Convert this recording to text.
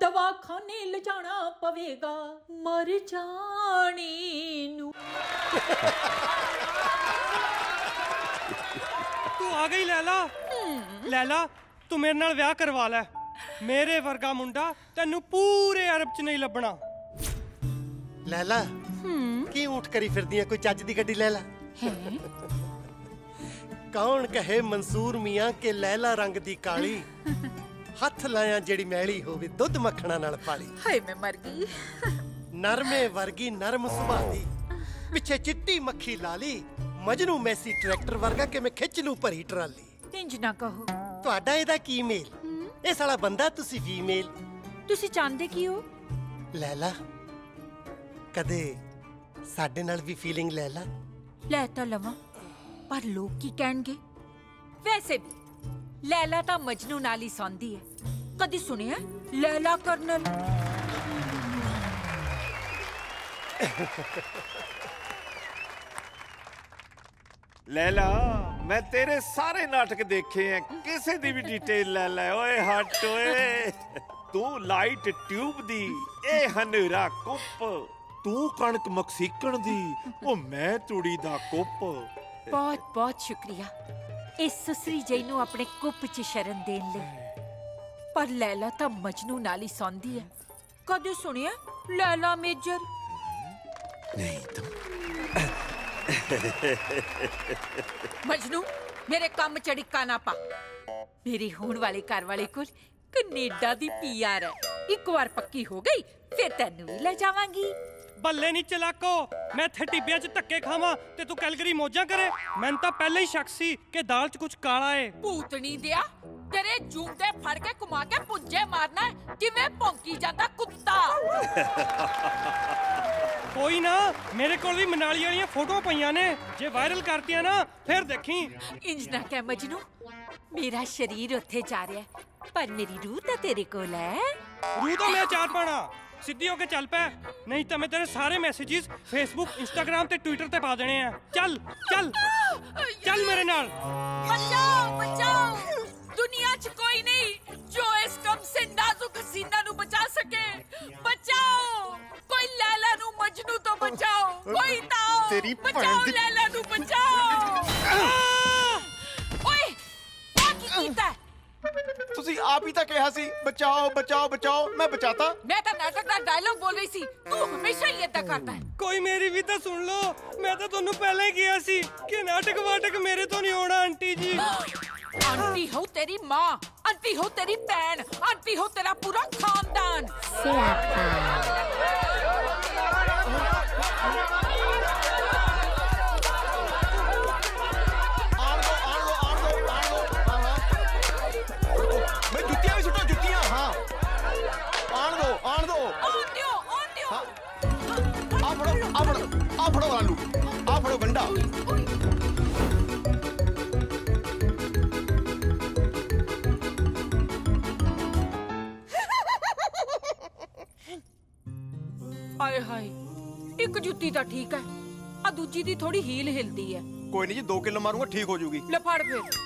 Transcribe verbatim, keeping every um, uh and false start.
दवाखाने ले जाना पवेगा मर जाने नू। तू आ गई लैला। लैला तू मेरे नाल विआह करवा लै। मेरे वर्गा मुंडा तेनू पूरे अरब च नहीं लभना। लैला की ऊँट करी फिरदी है, कोई चज दी गड्डी ले ला। कौन कहे मंसूर मियां के लैला रंग दी काली, हथ लाया जेड़ी मैली होवे दुध मक्खणा नाल पाली। हाय मैं मर गई। नरमे वर्गी नरम सुभाऽ दी, पिछे चिट्टी मक्खी लाली, मजनू मैसी ट्रैक्टर वर्गा के मैं खिच लूं भरी ट्राली। इंज ना कहो। तुहाडा इहदा की मेल? इह साला बंदा तुसी फीमेल। तुसी चाहंदे की हो? लैला कदे साडे नाल भी फीलिंग ले ला। लै तां लवां, पर लोग की कहणगे? वैसे भी लैला तां मजनू नाल ही सौंदी है। कदी सुनिया लैला कर्नल? लैला मैं तेरे सारे नाटक देखे हैं, किसी दी भी डिटेल ले ले। ओए हट ओए, तू लाइट ट्यूब दी, ए हनेरा कुप। तू कणक मक्सीकण दी, ओ मैं तुड़ी दा कुप। बहुत बहुत शुक्रिया इस सुसरी जई नू अपने कुप च शरण देन लई। पर लैला तां मजनू नाल ही सौंदी है। कदे सुनिया लैला मेजर? नहीं तुम मजनू मेरे कम चड़िका ना पा। मेरी होने वाले घर वाले को कनेडा दी पीआर है। एक बार पक्की हो गई फिर तेनू भी ले जावांगी। बल्ले नहीं चलाको, मैं इत्थे टिब्बियां च धक्के खावां ते तू कैलगरी मौजां करे। मैनूं तां पहले ही शक सी कि दाल च कुछ काला है। भूतनी दिया तेरे जूंदे फड़ के घुमा के पुंजे मारना है जिवें भौंकी जांदा कुत्ता। कोई ना, मेरे कोल भी मनाली वालियां फोटो पईयां ने, जे वायरल करतियां ना फिर देखी। इंज ना कह मजनू, मेरा शरीर उत्थे जा रहा है पर मेरी रूह तां तेरे कोल है। रूह तो मैं चार पाना, सीधी होके चल पै, नहीं तो मैं तेरे सारे मैसेजेस फेसबुक, इंस्टाग्राम ते ट्विटर ते पा देने हैं। चल चल चल मेरे नाल। बचाओ बचाओ, दुनिया च कोई नहीं जो इस कम से नाजुक हसीना नू बचा सके। बचाओ, कोई लैला नू मजनू तो बचाओ, कोई ताओ तेरी बचाओ, लैला नू बचाओ। ओए क्या कीता? तुसी आप ही तो कहा सी बचाओ बचाओ बचाओ, मैं बचाता। मैं तो नाटक का डायलॉग बोल रही सी, तू हमेशा ही ऐसा करता है। कोई मेरी भी तो सुन लो, मैं तो तुहानू पहले ही किया सी कि नाटक वाटक मेरे तो नहीं होना। आंटी जी, आंटी हो तेरी माँ, आंटी हो तेरी बहन, आंटी हो तेरा पूरा खानदान। मैं जुतियां भी सुटो, जुतियां। हाँ आन दो आन दो आन दियो आन दियो। आ फड़ो आ फड़ो आ फड़ो आलू, आ फड़ो गंडा। हाय हाय, एक जुत्ती तो ठीक है, आ दूजी दी थोड़ी हील हिलदी है। कोई नहीं जी, दो किलो मारूंगा ठीक हो जाऊगी। ले फड़ फिर।